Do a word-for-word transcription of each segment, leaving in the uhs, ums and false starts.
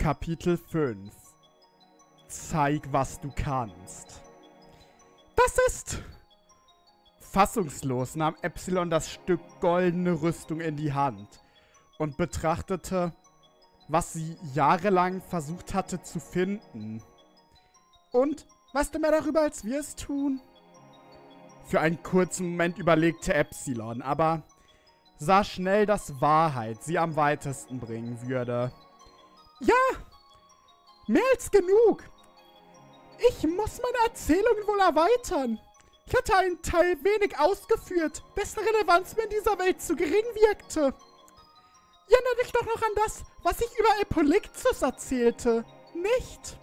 Kapitel fünf. Zeig, was du kannst. Das ist... Fassungslos nahm Epsilon das Stück goldene Rüstung in die Hand und betrachtete, was sie jahrelang versucht hatte zu finden. Und, weißt du mehr darüber, als wir es tun? Für einen kurzen Moment überlegte Epsilon, aber sah schnell, dass Wahrheit sie am weitesten bringen würde. Ja, mehr als genug. Ich muss meine Erzählungen wohl erweitern. Ich hatte einen Teil wenig ausgeführt, dessen Relevanz mir in dieser Welt zu gering wirkte. Erinnere dich doch noch an das, was ich über Epolyktus erzählte, nicht?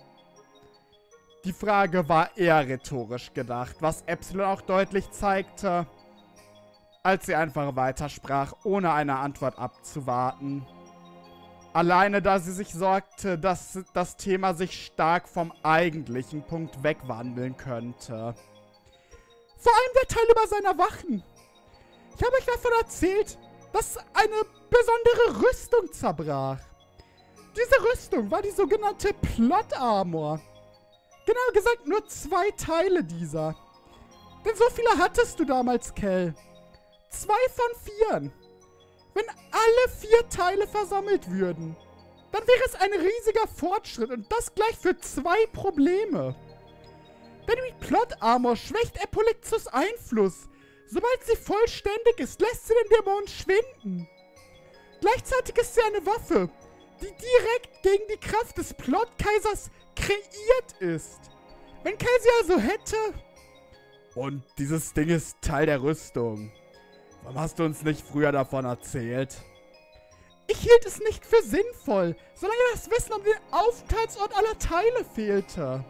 Die Frage war eher rhetorisch gedacht, was Epsilon auch deutlich zeigte, als sie einfach weitersprach, ohne eine Antwort abzuwarten. Alleine da sie sich sorgte, dass das Thema sich stark vom eigentlichen Punkt wegwandeln könnte. Vor allem der Teil über seine Wachen. Ich habe euch davon erzählt, dass eine besondere Rüstung zerbrach. Diese Rüstung war die sogenannte Plot Armor. Genauer gesagt nur zwei Teile dieser. Denn so viele hattest du damals, Kell. Zwei von vieren. Wenn alle vier Teile versammelt würden, dann wäre es ein riesiger Fortschritt und das gleich für zwei Probleme. Denn die Plot Armor schwächt Epolyktus Einfluss. Sobald sie vollständig ist, lässt sie den Dämon schwinden. Gleichzeitig ist sie eine Waffe, die direkt gegen die Kraft des Plot-Kaisers kreiert ist. Wenn Kell sie also hätte... Und dieses Ding ist Teil der Rüstung. Warum hast du uns nicht früher davon erzählt? Ich hielt es nicht für sinnvoll, solange das Wissen um den Aufenthaltsort aller Teile fehlte.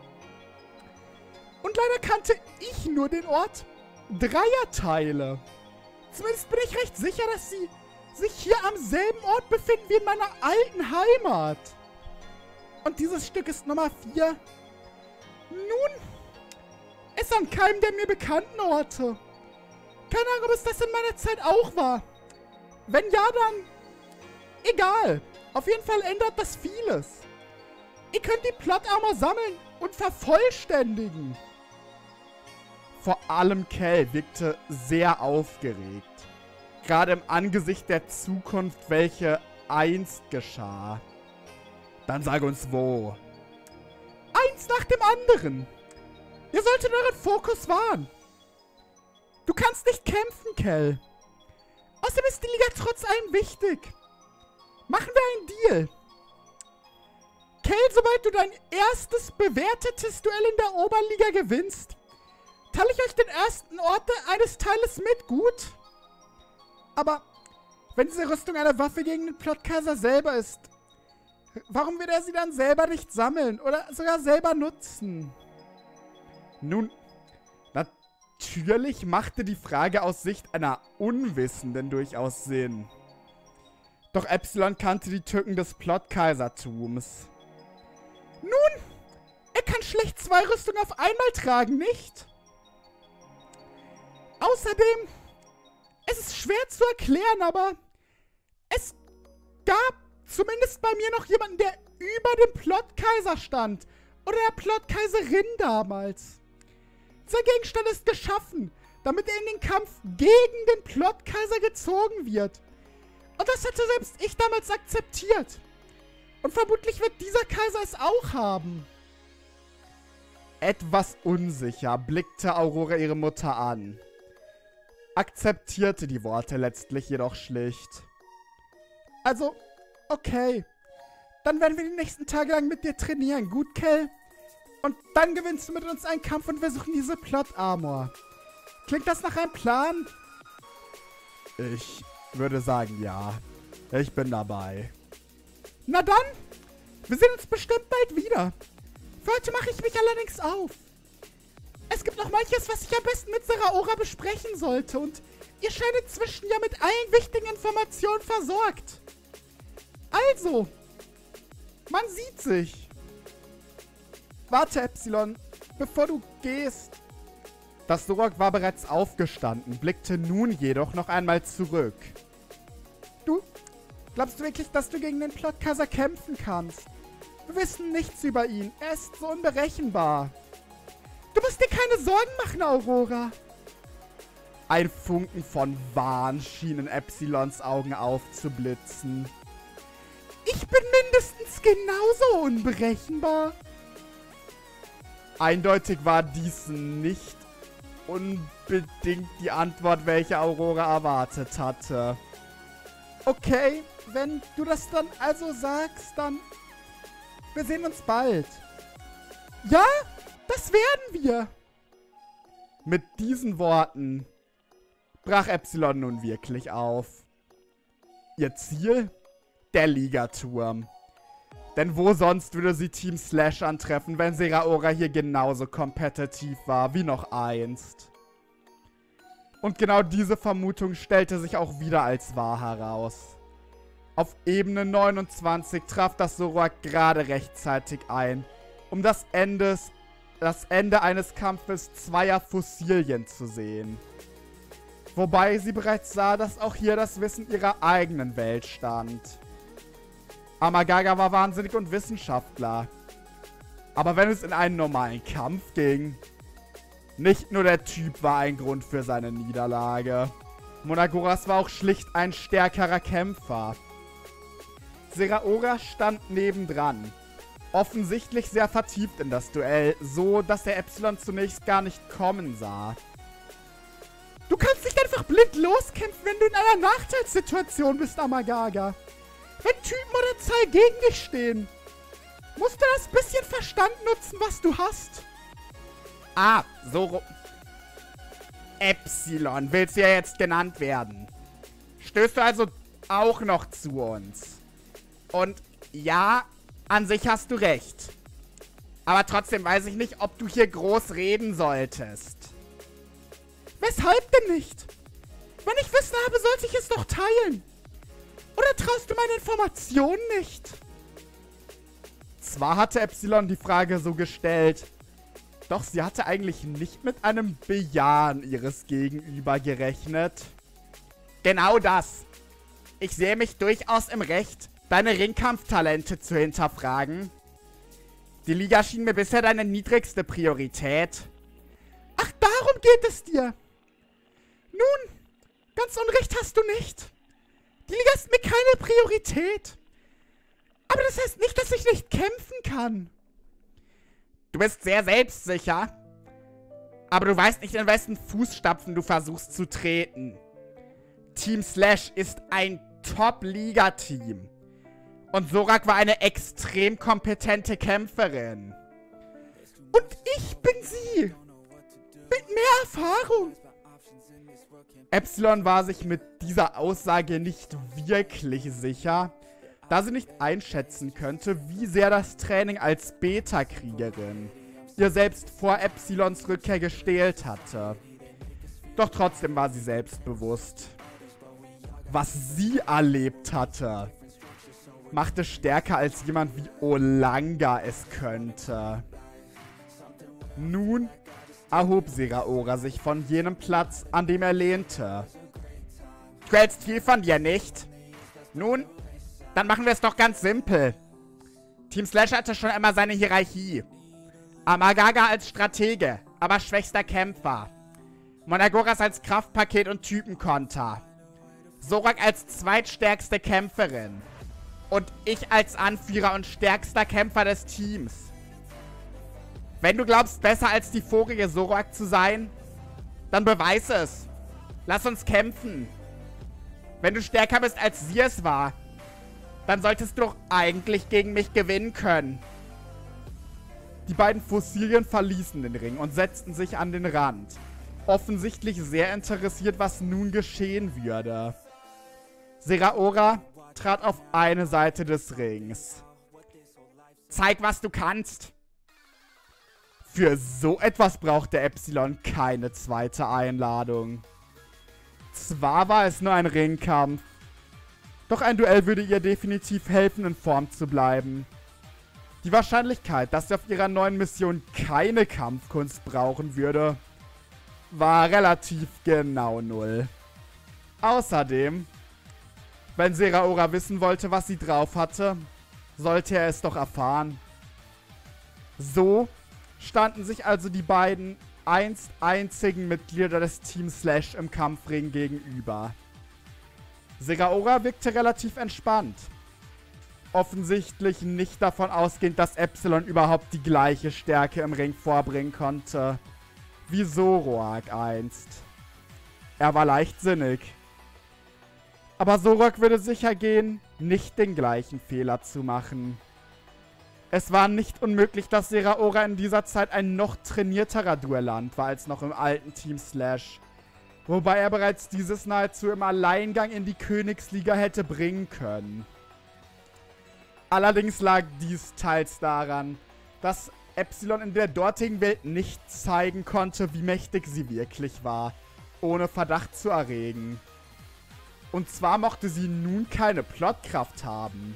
Und leider kannte ich nur den Ort Dreierteile. Zumindest bin ich recht sicher, dass sie sich hier am selben Ort befinden wie in meiner alten Heimat. Und dieses Stück ist Nummer vier. Nun, ist an keinem der mir bekannten Orte. Keine Ahnung, ob es das in meiner Zeit auch war. Wenn ja, dann... Egal. Auf jeden Fall ändert das vieles. Ihr könnt die Plot Armor sammeln und vervollständigen. Vor allem Kell wirkte sehr aufgeregt. Gerade im Angesicht der Zukunft, welche einst geschah. Dann sag uns wo. Eins nach dem anderen. Ihr solltet euren Fokus wahren. Du kannst nicht kämpfen, Kell. Außerdem ist die Liga trotz allem wichtig. Machen wir einen Deal. Kell, sobald du dein erstes bewertetes Duell in der Oberliga gewinnst, teile ich euch den ersten Ort eines Teiles mit, gut? Aber wenn diese Rüstung eine Waffe gegen den Plot-Kaiser selber ist, warum wird er sie dann selber nicht sammeln oder sogar selber nutzen? Nun, natürlich machte die Frage aus Sicht einer Unwissenden durchaus Sinn. Doch Epsilon kannte die Tücken des Plot-Kaisertums. Nun, er kann schlecht zwei Rüstungen auf einmal tragen, nicht? Außerdem, es ist schwer zu erklären, aber es gab zumindest bei mir noch jemanden, der über dem Plot-Kaiser stand. Oder der Plot-Kaiserin damals. Sein Gegenstand ist geschaffen, damit er in den Kampf gegen den Plot-Kaiser gezogen wird. Und das hätte selbst ich damals akzeptiert. Und vermutlich wird dieser Kaiser es auch haben. Etwas unsicher blickte Aurora ihre Mutter an. Akzeptierte die Worte letztlich jedoch schlicht. Also, okay. Dann werden wir die nächsten Tage lang mit dir trainieren, gut, Kell? Und dann gewinnst du mit uns einen Kampf und wir suchen diese Plot Armor. Klingt das nach einem Plan? Ich würde sagen, ja. Ich bin dabei. Na dann, wir sehen uns bestimmt bald wieder. Für heute mache ich mich allerdings auf. Es gibt noch manches, was ich am besten mit Seraora besprechen sollte und ihr scheint inzwischen ja mit allen wichtigen Informationen versorgt. Also, man sieht sich. Warte, Epsilon, bevor du gehst. Das Durok war bereits aufgestanden, blickte nun jedoch noch einmal zurück. Du, glaubst du wirklich, dass du gegen den Plot-Kaiser kämpfen kannst? Wir wissen nichts über ihn. Er ist so unberechenbar. Du musst dir keine Sorgen machen, Aurora. Ein Funken von Wahn schien in Epsilons Augen aufzublitzen. Ich bin mindestens genauso unberechenbar. Eindeutig war dies nicht unbedingt die Antwort, welche Aurora erwartet hatte. Okay, wenn du das dann also sagst, dann... Wir sehen uns bald. Ja, das werden wir. Mit diesen Worten brach Epsilon nun wirklich auf. Ihr Ziel? Der Ligaturm. Denn wo sonst würde sie Team Slash antreffen, wenn Zeraora hier genauso kompetitiv war wie noch einst? Und genau diese Vermutung stellte sich auch wieder als wahr heraus. Auf Ebene neunundzwanzig traf das Zoroark gerade rechtzeitig ein, um das Ende, das Ende eines Kampfes zweier Fossilien zu sehen. Wobei sie bereits sah, dass auch hier das Wissen ihrer eigenen Welt stand. Amagaga war wahnsinnig und Wissenschaftler. Aber wenn es in einen normalen Kampf ging, nicht nur der Typ war ein Grund für seine Niederlage. Monagoras war auch schlicht ein stärkerer Kämpfer. Zeraora stand nebendran, offensichtlich sehr vertieft in das Duell, so dass er Epsilon zunächst gar nicht kommen sah. Du kannst nicht einfach blind loskämpfen, wenn du in einer Nachteilssituation bist, Amagaga. Wenn Typen oder zwei gegen dich stehen, musst du das bisschen Verstand nutzen, was du hast. Ah, so... Epsilon willst du ja jetzt genannt werden. Stößt du also auch noch zu uns? Und ja, an sich hast du recht. Aber trotzdem weiß ich nicht, ob du hier groß reden solltest. Weshalb denn nicht? Wenn ich Wissen habe, sollte ich es doch teilen. Oder traust du meine Informationen nicht? Zwar hatte Epsilon die Frage so gestellt, doch sie hatte eigentlich nicht mit einem Bejahen ihres Gegenüber gerechnet. Genau das. Ich sehe mich durchaus im Recht, deine Ringkampftalente zu hinterfragen. Die Liga schien mir bisher deine niedrigste Priorität. Ach, darum geht es dir. Nun, ganz Unrecht hast du nicht. Die Liga ist mir keine Priorität. Aber das heißt nicht, dass ich nicht kämpfen kann. Du bist sehr selbstsicher. Aber du weißt nicht, in wessen Fußstapfen du versuchst zu treten. Team Slash ist ein Top-Liga-Team. Und Zorak war eine extrem kompetente Kämpferin. Und ich bin sie. Mit mehr Erfahrung. Epsilon war sich mit dieser Aussage nicht wirklich sicher, da sie nicht einschätzen könnte, wie sehr das Training als Beta-Kriegerin ihr selbst vor Epsilons Rückkehr gestählt hatte. Doch trotzdem war sie selbstbewusst. Was sie erlebt hatte, machte stärker als jemand wie Olanga es könnte. Nun erhob Zeraora sich von jenem Platz, an dem er lehnte. Du hältst viel von dir, nicht? Nun, dann machen wir es doch ganz simpel. Team Slash hatte schon immer seine Hierarchie. Amagaga als Stratege, aber schwächster Kämpfer. Monagoras als Kraftpaket und Typenkonter. Zorak als zweitstärkste Kämpferin. Und ich als Anführer und stärkster Kämpfer des Teams. Wenn du glaubst, besser als die vorige Zoroark zu sein, dann beweis es. Lass uns kämpfen. Wenn du stärker bist, als sie es war, dann solltest du doch eigentlich gegen mich gewinnen können. Die beiden Fossilien verließen den Ring und setzten sich an den Rand. Offensichtlich sehr interessiert, was nun geschehen würde. Zeraora trat auf eine Seite des Rings. Zeig, was du kannst. Für so etwas brauchte Epsilon keine zweite Einladung. Zwar war es nur ein Ringkampf, doch ein Duell würde ihr definitiv helfen, in Form zu bleiben. Die Wahrscheinlichkeit, dass sie auf ihrer neuen Mission keine Kampfkunst brauchen würde, war relativ genau null. Außerdem, wenn Zeraora wissen wollte, was sie drauf hatte, sollte er es doch erfahren. So standen sich also die beiden einst einzigen Mitglieder des Team Slash im Kampfring gegenüber. Zeraora wirkte relativ entspannt. Offensichtlich nicht davon ausgehend, dass Epsilon überhaupt die gleiche Stärke im Ring vorbringen konnte wie Zoroark einst. Er war leichtsinnig. Aber Zoroark würde sicher gehen, nicht den gleichen Fehler zu machen. Es war nicht unmöglich, dass Zeraora in dieser Zeit ein noch trainierterer Duellant war als noch im alten Team Slash. Wobei er bereits dieses nahezu im Alleingang in die Königsliga hätte bringen können. Allerdings lag dies teils daran, dass Epsilon in der dortigen Welt nicht zeigen konnte, wie mächtig sie wirklich war, ohne Verdacht zu erregen. Und zwar mochte sie nun keine Plotkraft haben.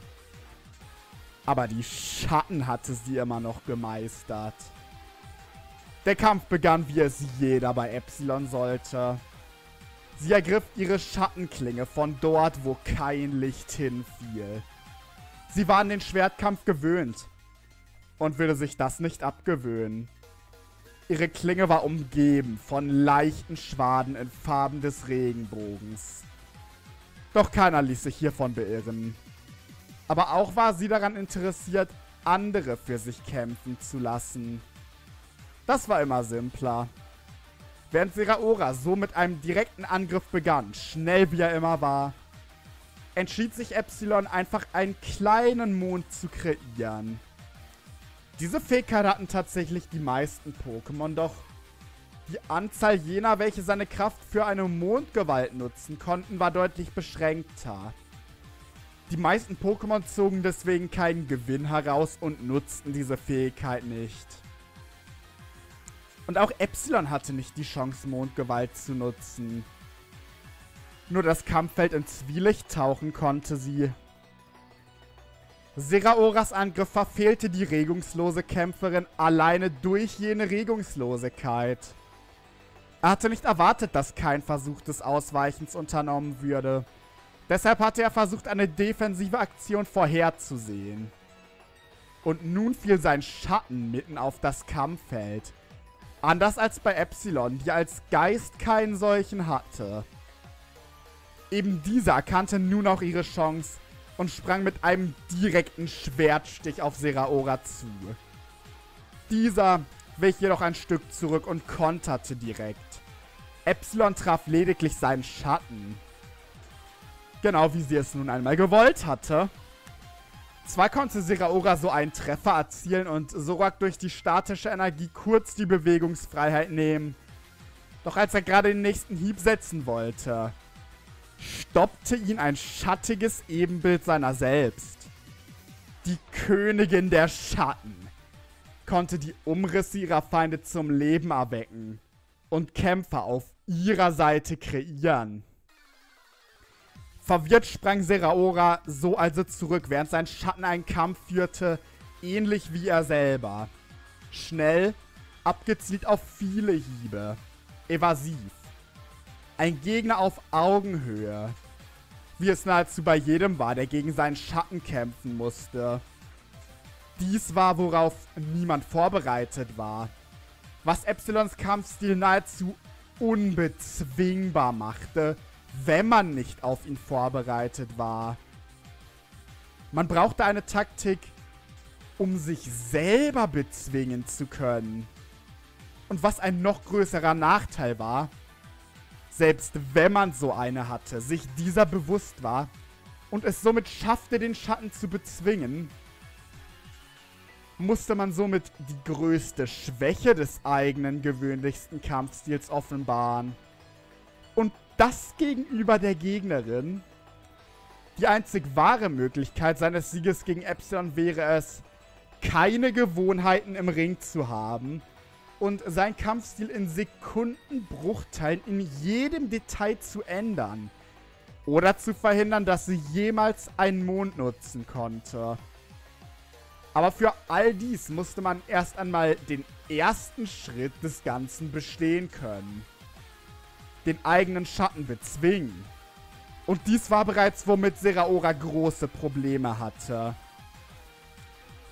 Aber die Schatten hatte sie immer noch gemeistert. Der Kampf begann, wie es jeder bei Epsilon sollte. Sie ergriff ihre Schattenklinge von dort, wo kein Licht hinfiel. Sie war an den Schwertkampf gewöhnt und würde sich das nicht abgewöhnen. Ihre Klinge war umgeben von leichten Schwaden in Farben des Regenbogens. Doch keiner ließ sich hiervon beirren. Aber auch war sie daran interessiert, andere für sich kämpfen zu lassen. Das war immer simpler. Während Zeraora so mit einem direkten Angriff begann, schnell wie er immer war, entschied sich Epsilon einfach einen kleinen Mond zu kreieren. Diese Fähigkeit hatten tatsächlich die meisten Pokémon, doch die Anzahl jener, welche seine Kraft für eine Mondgewalt nutzen konnten, war deutlich beschränkter. Die meisten Pokémon zogen deswegen keinen Gewinn heraus und nutzten diese Fähigkeit nicht. Und auch Epsilon hatte nicht die Chance, Mondgewalt zu nutzen. Nur das Kampffeld in Zwielicht tauchen konnte sie. Zeraoras Angriff verfehlte die regungslose Kämpferin alleine durch jene Regungslosigkeit. Er hatte nicht erwartet, dass kein Versuch des Ausweichens unternommen würde. Deshalb hatte er versucht, eine defensive Aktion vorherzusehen. Und nun fiel sein Schatten mitten auf das Kampffeld. Anders als bei Epsilon, die als Geist keinen solchen hatte. Eben dieser erkannte nun auch ihre Chance und sprang mit einem direkten Schwertstich auf Zeraora zu. Dieser wich jedoch ein Stück zurück und konterte direkt. Epsilon traf lediglich seinen Schatten. Genau wie sie es nun einmal gewollt hatte. Zwar konnte Zeraora so einen Treffer erzielen und Zoroark durch die statische Energie kurz die Bewegungsfreiheit nehmen. Doch als er gerade den nächsten Hieb setzen wollte, stoppte ihn ein schattiges Ebenbild seiner selbst. Die Königin der Schatten konnte die Umrisse ihrer Feinde zum Leben erwecken und Kämpfer auf ihrer Seite kreieren. Verwirrt sprang Zeraora so also zurück, während sein Schatten einen Kampf führte, ähnlich wie er selber. Schnell, abgezielt auf viele Hiebe. Evasiv. Ein Gegner auf Augenhöhe. Wie es nahezu bei jedem war, der gegen seinen Schatten kämpfen musste. Dies war, worauf niemand vorbereitet war. Was Epsilons Kampfstil nahezu unbezwingbar machte, wenn man nicht auf ihn vorbereitet war. Man brauchte eine Taktik, um sich selber bezwingen zu können. Und was ein noch größerer Nachteil war, selbst wenn man so eine hatte, sich dieser bewusst war und es somit schaffte, den Schatten zu bezwingen, musste man somit die größte Schwäche des eigenen gewöhnlichsten Kampfstils offenbaren. Und das gegenüber der Gegnerin. Die einzig wahre Möglichkeit seines Sieges gegen Epsilon wäre es, keine Gewohnheiten im Ring zu haben und sein Kampfstil in Sekundenbruchteilen in jedem Detail zu ändern. Oder zu verhindern, dass sie jemals einen Mond nutzen konnte. Aber für all dies musste man erst einmal den ersten Schritt des Ganzen bestehen können. Den eigenen Schatten bezwingen. Und dies war bereits, womit Zeraora große Probleme hatte.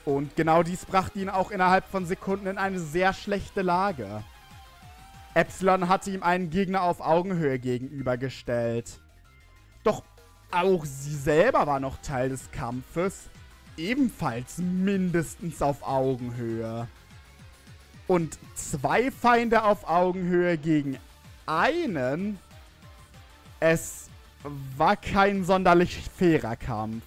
Und genau dies brachte ihn auch innerhalb von Sekunden in eine sehr schlechte Lage. Epsilon hatte ihm einen Gegner auf Augenhöhe gegenübergestellt. Doch auch sie selber war noch Teil des Kampfes, ebenfalls mindestens auf Augenhöhe. Und zwei Feinde auf Augenhöhe gegen einen? Es war kein sonderlich fairer Kampf.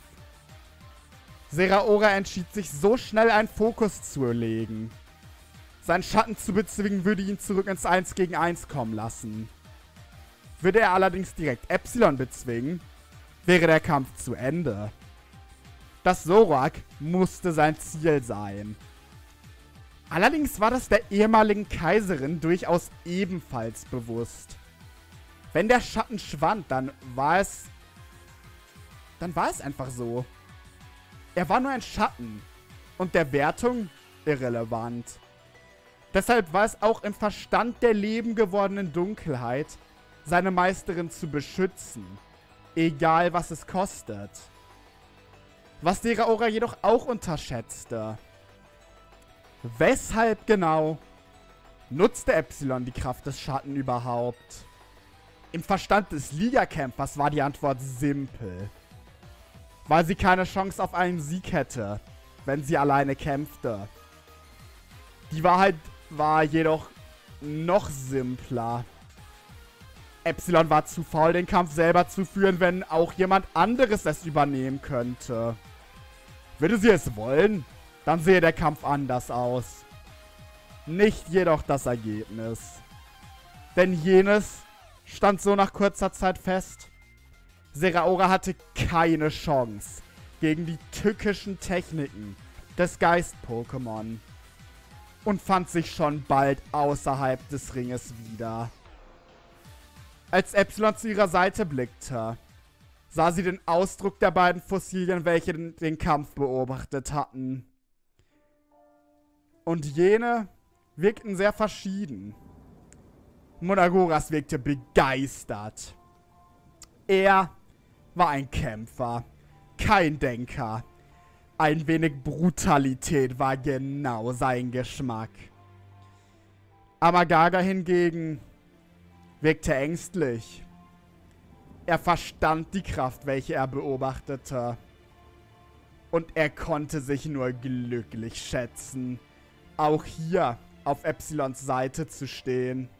Zeraora entschied sich so schnell einen Fokus zu legen. Seinen Schatten zu bezwingen würde ihn zurück ins eins gegen eins kommen lassen. Würde er allerdings direkt Epsilon bezwingen, wäre der Kampf zu Ende. Das Zoroark musste sein Ziel sein. Allerdings war das der ehemaligen Kaiserin durchaus ebenfalls bewusst. Wenn der Schatten schwand, dann war es... Dann war es einfach so. Er war nur ein Schatten und der Wertung irrelevant. Deshalb war es auch im Verstand der leben gewordenen Dunkelheit, seine Meisterin zu beschützen, egal was es kostet. Was Zeraora jedoch auch unterschätzte. Weshalb genau nutzte Epsilon die Kraft des Schatten überhaupt? Im Verstand des Liga-Kämpfers war die Antwort simpel. Weil sie keine Chance auf einen Sieg hätte, wenn sie alleine kämpfte. Die Wahrheit war jedoch noch simpler. Epsilon war zu faul, den Kampf selber zu führen, wenn auch jemand anderes es übernehmen könnte. Würde sie es wollen, dann sehe der Kampf anders aus. Nicht jedoch das Ergebnis. Denn jenes stand so nach kurzer Zeit fest. Zeraora hatte keine Chance gegen die tückischen Techniken des Geist-Pokémon und fand sich schon bald außerhalb des Ringes wieder. Als Epsilon zu ihrer Seite blickte, sah sie den Ausdruck der beiden Fossilien, welche den, den Kampf beobachtet hatten. Und jene wirkten sehr verschieden. Munagoras wirkte begeistert. Er war ein Kämpfer, kein Denker. Ein wenig Brutalität war genau sein Geschmack. Amagaga hingegen wirkte ängstlich. Er verstand die Kraft, welche er beobachtete. Und er konnte sich nur glücklich schätzen, auch hier auf Epsilons Seite zu stehen.